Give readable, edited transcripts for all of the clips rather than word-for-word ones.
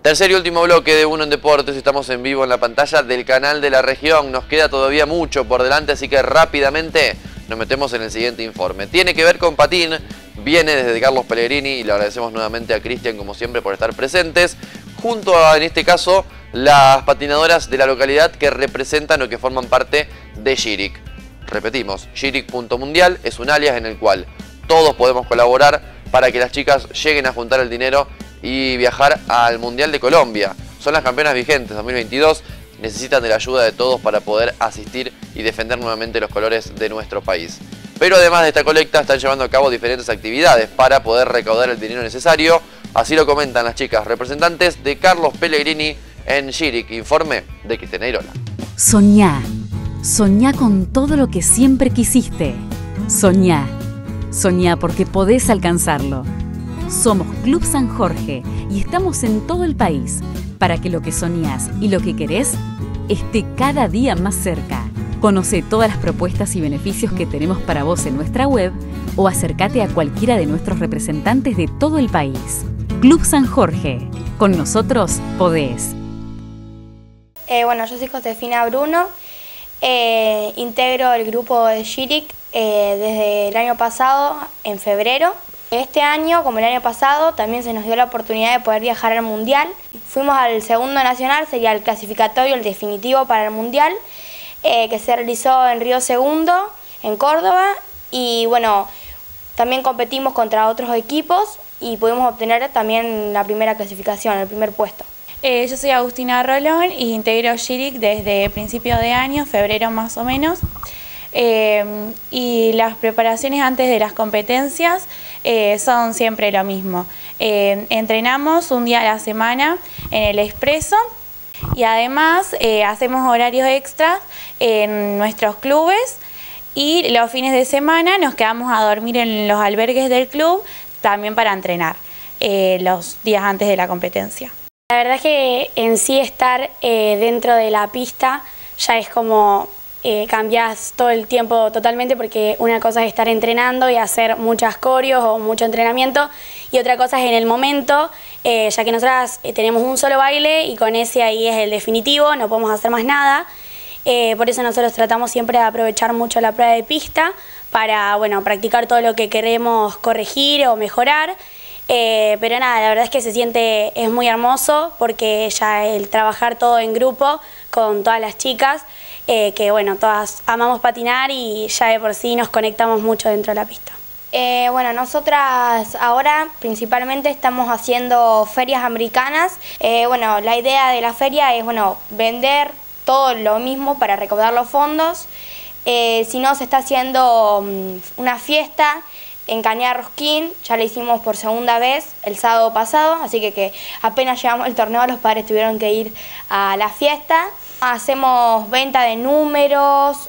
Tercer y último bloque de Uno en Deportes. Estamos en vivo en la pantalla del canal de la región. Nos queda todavía mucho por delante, así que rápidamente nos metemos en el siguiente informe. Tiene que ver con patín. Viene desde Carlos Pellegrini y le agradecemos nuevamente a Cristian, como siempre, por estar presentes. Junto a, en este caso, las patinadoras de la localidad que representan o que forman parte de Shirик. Repetimos, Shirik.mundial es un alias en el cual todos podemos colaborar para que las chicas lleguen a juntar el dinero y viajar al Mundial de Colombia. Son las campeonas vigentes 2022, necesitan de la ayuda de todos para poder asistir y defender nuevamente los colores de nuestro país. Pero además de esta colecta están llevando a cabo diferentes actividades para poder recaudar el dinero necesario. Así lo comentan las chicas representantes de Carlos Pellegrini en Shirик. Informe de Cristina Irola. Soñá. Soñá con todo lo que siempre quisiste. Soñá. Soñá porque podés alcanzarlo. Somos Club San Jorge y estamos en todo el país para que lo que soñás y lo que querés esté cada día más cerca. Conoce todas las propuestas y beneficios que tenemos para vos en nuestra web o acércate a cualquiera de nuestros representantes de todo el país. Club San Jorge. Con nosotros podés. Bueno, yo soy Josefina Bruno. Integro el grupo de Shirик desde el año pasado, en febrero. Este año, como el año pasado, también se nos dio la oportunidad de poder viajar al Mundial. Fuimos al segundo nacional, sería el clasificatorio, el definitivo para el Mundial, que se realizó en Río Segundo, en Córdoba. Y bueno, también competimos contra otros equipos y pudimos obtener también la primera clasificación, el primer puesto. Yo soy Agustina Rolón y integro Shirik desde principio de año, febrero más o menos. Y las preparaciones antes de las competencias son siempre lo mismo. Entrenamos un día a la semana en el Expreso y además hacemos horarios extras en nuestros clubes y los fines de semana nos quedamos a dormir en los albergues del club también para entrenar los días antes de la competencia. La verdad es que en sí estar dentro de la pista ya es como cambias todo el tiempo totalmente, porque una cosa es estar entrenando y hacer muchas coreos o mucho entrenamiento y otra cosa es en el momento, ya que nosotras tenemos un solo baile y con ese ahí es el definitivo, no podemos hacer más nada. Por eso nosotros tratamos siempre de aprovechar mucho la prueba de pista para, bueno, practicar todo lo que queremos corregir o mejorar. Pero nada, la verdad es que es muy hermoso porque ya el trabajar todo en grupo con todas las chicas, que bueno, todas amamos patinar y ya de por sí nos conectamos mucho dentro de la pista. Bueno, nosotras ahora principalmente estamos haciendo ferias americanas. Bueno, la idea de la feria es, bueno, vender todo lo mismo para recaudar los fondos. Si no, se está haciendo una fiesta en Cañada Rosquín, ya la hicimos por segunda vez el sábado pasado, así que apenas llegamos al torneo los padres tuvieron que ir a la fiesta. Hacemos venta de números,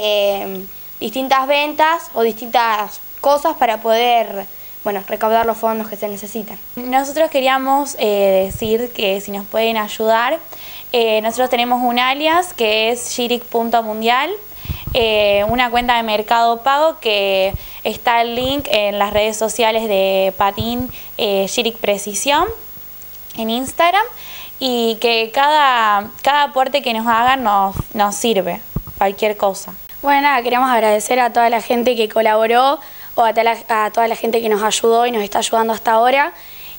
distintas ventas o distintas cosas para poder, bueno, recaudar los fondos que se necesitan. Nosotros queríamos decir que si nos pueden ayudar, nosotros tenemos un alias que es Shirik.mundial, una cuenta de Mercado Pago que está el link en las redes sociales de Patín Shirik Precisión en Instagram, y que cada aporte que nos hagan nos sirve, cualquier cosa. Bueno, nada, queremos agradecer a toda la gente que colaboró o a toda la gente que nos ayudó y nos está ayudando hasta ahora.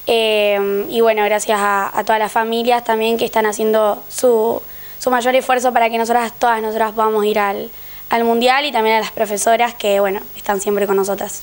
Y bueno, gracias a todas las familias también que están haciendo su mayor esfuerzo para que nosotras podamos ir al Mundial, y también a las profesoras que, bueno, están siempre con nosotras.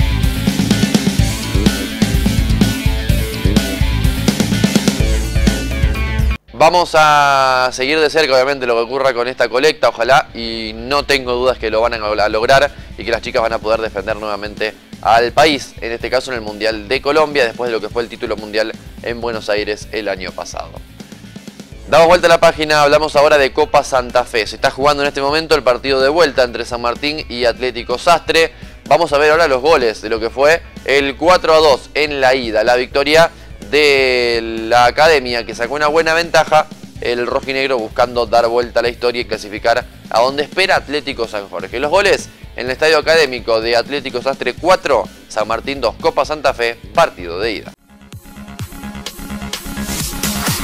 Vamos a seguir de cerca, obviamente, lo que ocurra con esta colecta, ojalá, y no tengo dudas que lo van a lograr y que las chicas van a poder defender nuevamente al país, en este caso en el Mundial de Colombia, después de lo que fue el título mundial en Buenos Aires el año pasado. Damos vuelta a la página, hablamos ahora de Copa Santa Fe. Se está jugando en este momento el partido de vuelta entre San Martín y Atlético Sastre. Vamos a ver ahora los goles de lo que fue el 4-2 en la ida, la victoria de la Academia, que sacó una buena ventaja, el rojinegro buscando dar vuelta a la historia y clasificar a donde espera Atlético San Jorge. Los goles en el Estadio Académico de Atlético Sastre 4, San Martín 2, Copa Santa Fe, partido de ida.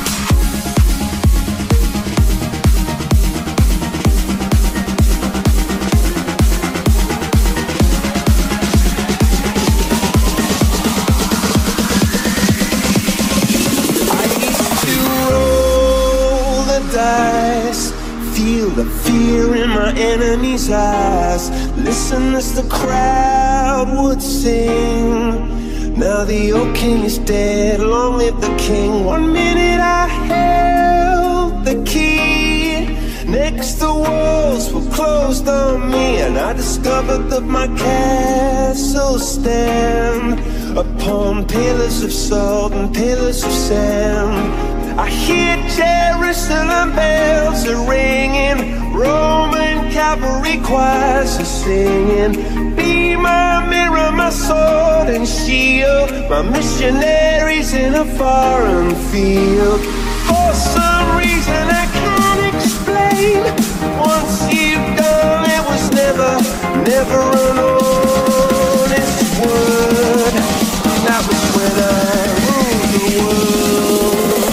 fear in my enemy's eyes. Listen as the crowd would sing. Now the old king is dead, long live the king. 1 minute I held the key. Next the walls were closed on me, and I discovered that my castle stand upon pillars of salt and pillars of sand. I hear Jerusalem bells are ringing, Roman cavalry choirs are singing. Be my mirror, my sword and shield, my missionaries in a foreign field. For some reason I can't explain, once you've done it was never, never an honest word. That was when I ruled the world.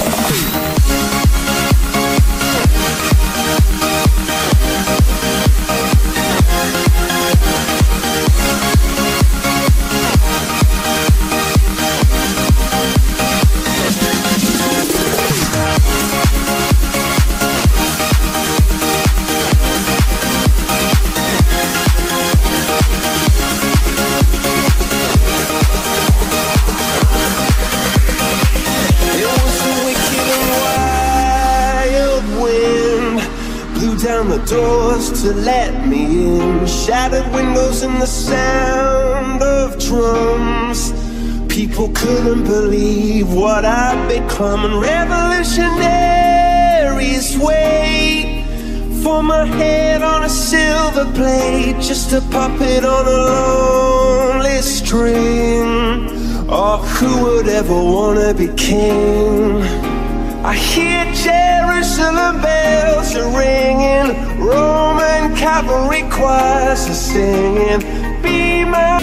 Down the doors to let me in, shattered windows and the sound of drums. People couldn't believe what I'd become, and revolutionaries wait for my head on a silver plate, just a puppet on a lonely string. Oh, who would ever wanna be king? I hear Jerusalem bells are ringing, Roman cavalry choirs are singing. Be my...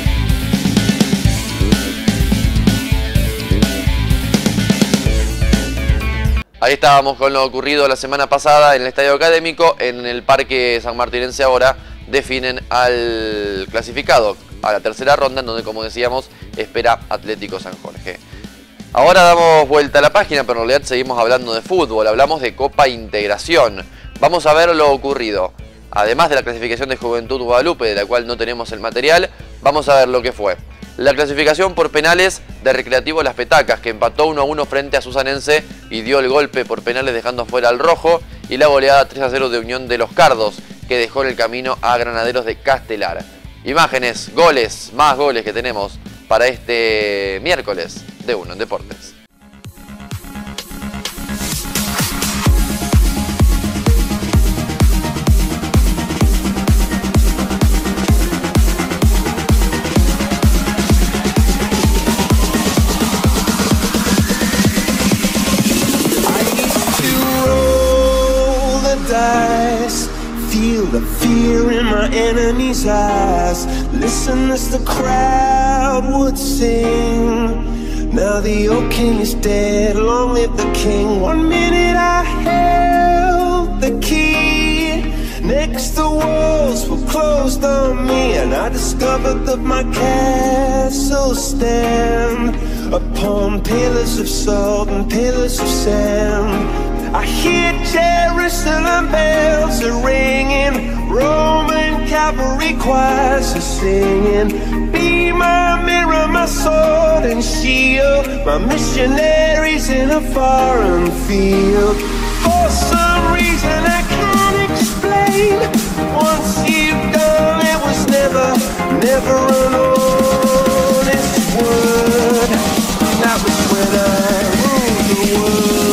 Ahí estábamos con lo ocurrido la semana pasada en el Estadio Académico. En el Parque Sanmartinense ahora definen al clasificado a la tercera ronda, en donde, como decíamos, espera Atlético San Jorge. Ahora damos vuelta a la página, pero en realidad seguimos hablando de fútbol, hablamos de Copa Integración. Vamos a ver lo ocurrido. Además de la clasificación de Juventud Guadalupe, de la cual no tenemos el material, vamos a ver lo que fue. La clasificación por penales de Recreativo Las Petacas, que empató 1-1 frente a Susanense y dio el golpe por penales dejando fuera al rojo, y la goleada 3-0 de Unión de los Cardos, que dejó en el camino a Granaderos de Castelar. Imágenes, goles, más goles que tenemos para este miércoles de Uno en Deportes. Feel the fear in my enemy's eyes. Listen as the crowd would sing. Now the old king is dead, long live the king. 1 minute I held the key. Next the walls were closed on me, and I discovered that my castle stand upon pillars of salt and pillars of sand. I hear Jerusalem bells are ringing, Roman cavalry choirs are singing. Be my mirror, my sword and shield, my missionaries in a foreign field. For some reason I can't explain, once you've done it was never, never an honest word. That was when I ruled the world.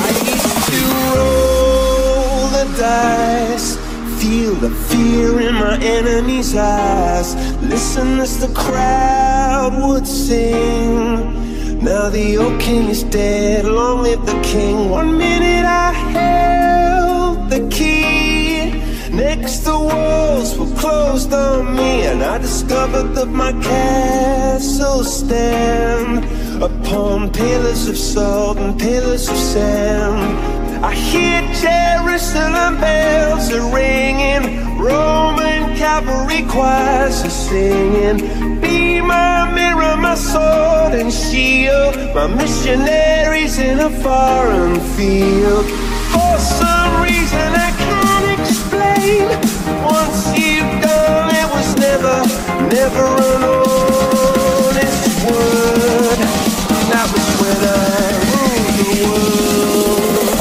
Feel the fear in my my enemy's eyes. Listen as the crowd would sing. Now the old king is dead, long live the king. 1 minute I held the key. Next the walls were closed on me, and I discovered that my castle stand upon pillars of salt and pillars of sand. I hear Jerusalem bells are ringing, Roman cavalry choirs are singing. Be my mirror, my sword and shield, my missionaries in a foreign field. For some reason I can't explain, once you've done it was never an honest word. That was when I ruled the world.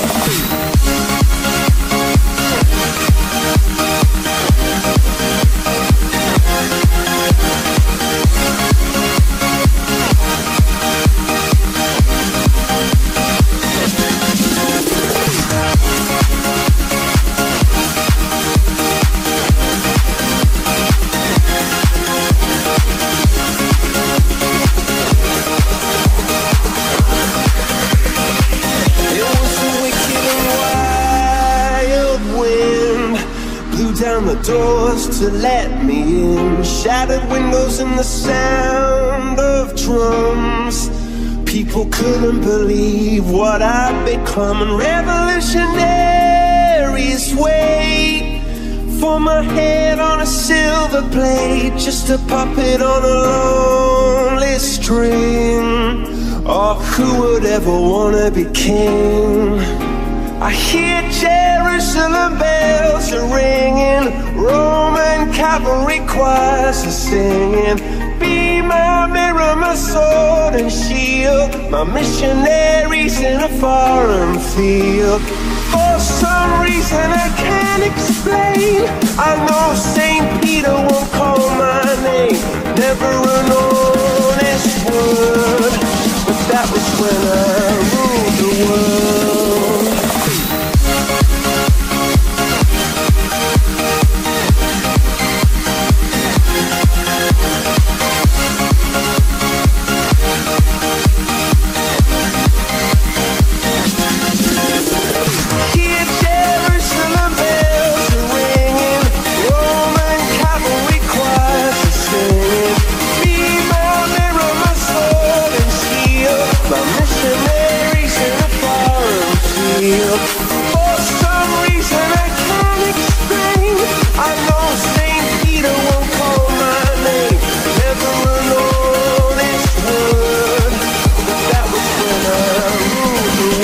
Down the doors to let me in, shattered windows and the sound of drums. People couldn't believe what I'd become, and revolutionaries wait for my head on a silver plate, just a puppet on a lonely string. Oh, who would ever wanna be king? I hear Jerusalem bells are ringing, Roman cavalry choirs are singing. Be my mirror, my sword and shield, my missionaries in a foreign field. For some reason I can't explain, I know St. Peter won't call my name, never an honest word. But that was when I ruled the world. For some reason I can't explain, I know St. Peter won't call my name, never an honest word. But that was when I ruled the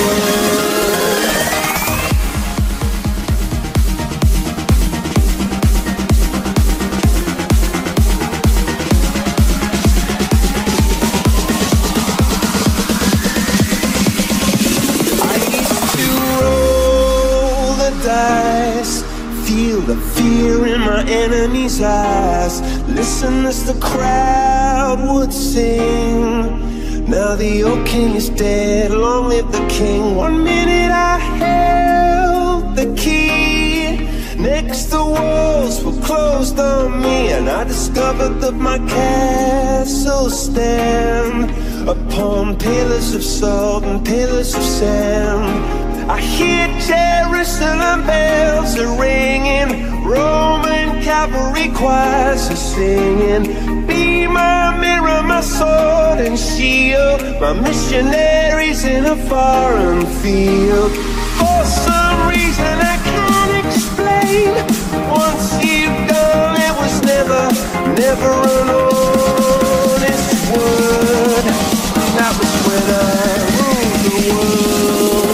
feel the fear in my enemy's eyes. Listen as the crowd would sing. Now the old king is dead, long live the king. 1 minute I held the key. Next the walls were closed on me, and I discovered that my castle stand upon pillars of salt and pillars of sand. I hear Jerusalem bells are ringing, Roman cavalry choirs are singing. Be my mirror, my sword and shield, my missionaries in a foreign field. For some reason I can't explain, once you've done it was never an honest word. That was when I ruled the world.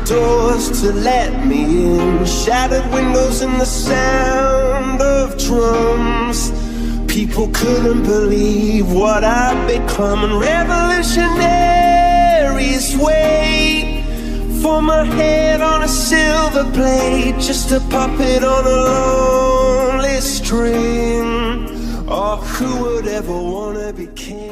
doors to let me in, shattered windows and the sound of drums. People couldn't believe what I'd become, and revolutionaries wait for my head on a silver plate, just a puppet on a lonely string. Oh, who would ever wanna be king?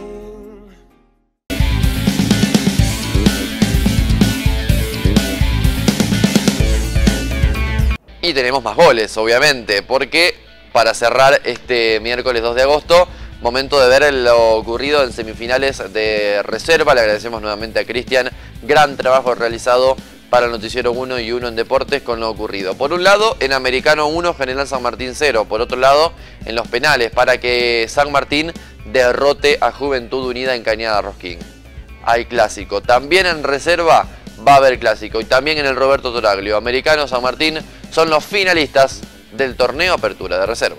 Y tenemos más goles, obviamente, porque para cerrar este miércoles 2 de agosto, momento de ver lo ocurrido en semifinales de reserva. Le agradecemos nuevamente a Cristian, gran trabajo realizado para el Noticiero 1 y 1 en Deportes con lo ocurrido. Por un lado, en Americano 1, General San Martín 0. Por otro lado, en los penales, para que San Martín derrote a Juventud Unida en Cañada Rosquín. Hay clásico. También en reserva va a haber clásico. Y también en el Roberto Toraglio. Americano, San Martín son los finalistas del torneo Apertura de Reserva.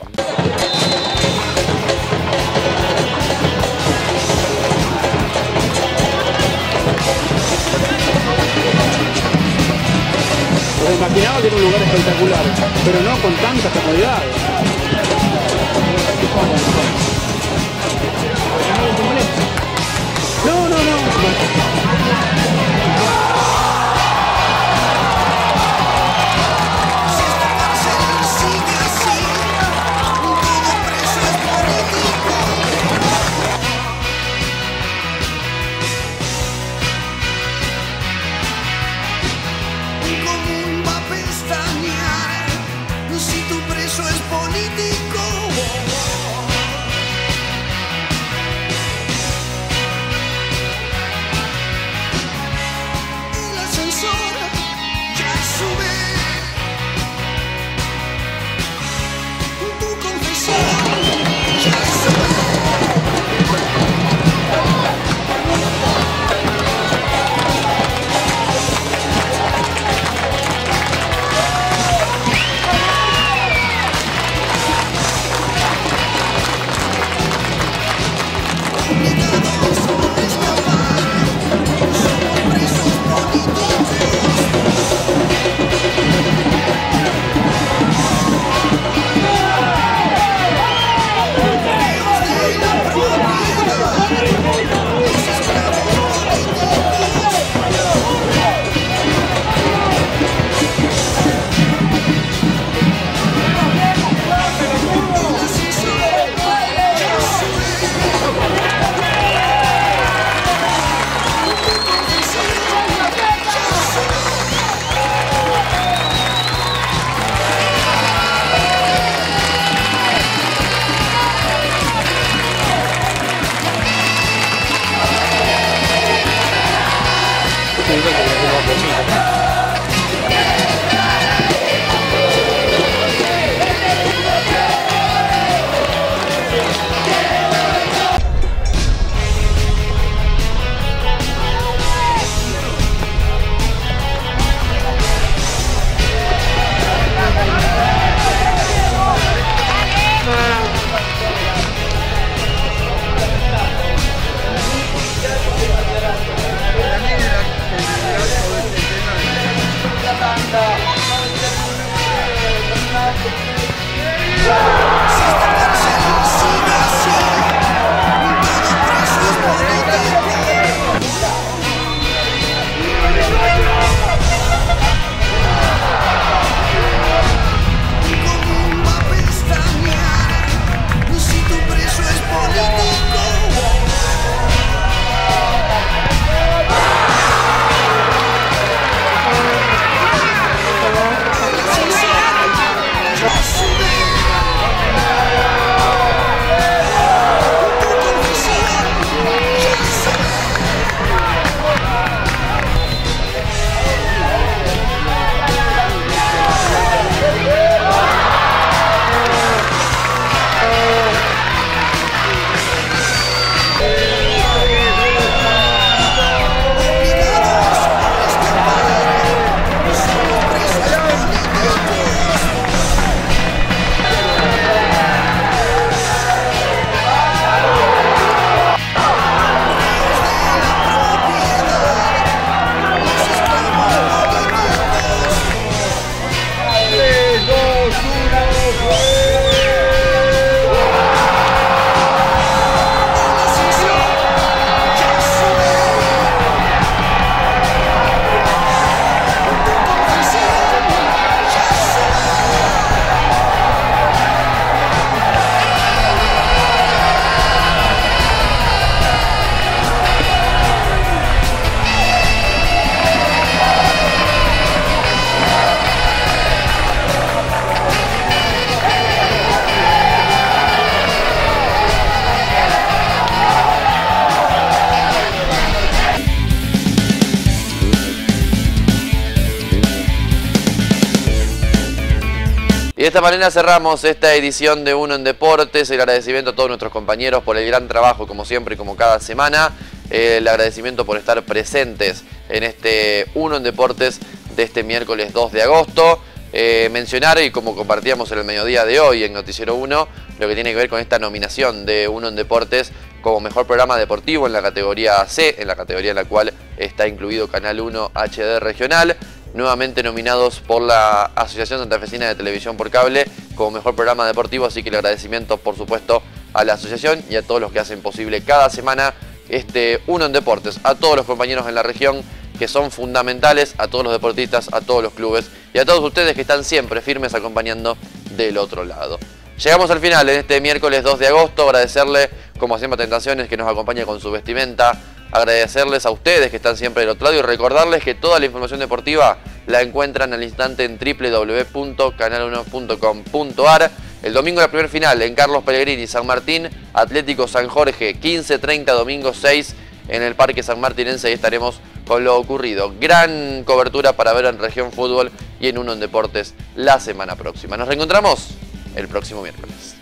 Me imaginaba que era un lugar espectacular, pero no con tantas comodidades. No. Si tu preso es político. Y de esta manera cerramos esta edición de Uno en Deportes. El agradecimiento a todos nuestros compañeros por el gran trabajo, como siempre y como cada semana. El agradecimiento por estar presentes en este Uno en Deportes de este miércoles 2 de agosto. Mencionar, y como compartíamos en el mediodía de hoy en Noticiero 1, lo que tiene que ver con esta nominación de Uno en Deportes como mejor programa deportivo en la categoría C, en la categoría en la cual está incluido Canal 1 HD Regional. Nuevamente nominados por la Asociación Santafesina de Televisión por Cable como mejor programa deportivo, así que el agradecimiento por supuesto a la asociación y a todos los que hacen posible cada semana este Uno en Deportes, a todos los compañeros en la región que son fundamentales, a todos los deportistas, a todos los clubes y a todos ustedes que están siempre firmes acompañando del otro lado. Llegamos al final en este miércoles 2 de agosto, agradecerle como siempre a Tentaciones que nos acompaña con su vestimenta, agradecerles a ustedes que están siempre del otro lado y recordarles que toda la información deportiva la encuentran al instante en www.canal1.com.ar. El domingo la primera final en Carlos Pellegrini, San Martín, Atlético San Jorge, 15:30, domingo 6 en el Parque San Martinense, y estaremos con lo ocurrido. Gran cobertura para ver en Región Fútbol y en Uno en Deportes la semana próxima. Nos reencontramos el próximo miércoles.